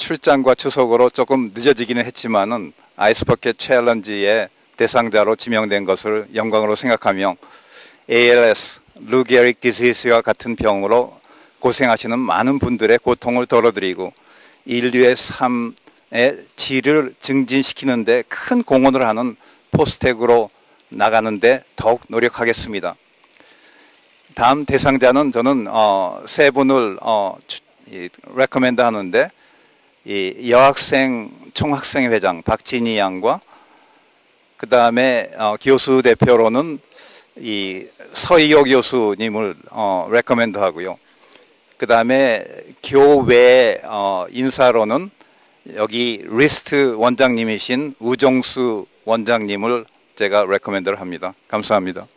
출장과 추석으로 조금 늦어지기는 했지만은 아이스버킷 챌린지의 대상자로 지명된 것을 영광으로 생각하며 ALS, 루 게릭 디시스와 같은 병으로 고생하시는 많은 분들의 고통을 덜어드리고 인류의 삶의 질을 증진시키는 데 큰 공헌을 하는 포스텍으로 나가는데 더욱 노력하겠습니다. 다음 대상자는 저는 세 분을 레코멘드 하는데 이 여학생 총학생 회장 박진희 양과 그 다음에 교수 대표로는 이 서희교 교수님을 레코멘드 하고요. 그 다음에 교회 인사로는 여기 리스트 원장님이신 우정수 원장님을 제가 레코멘드를 합니다. 감사합니다.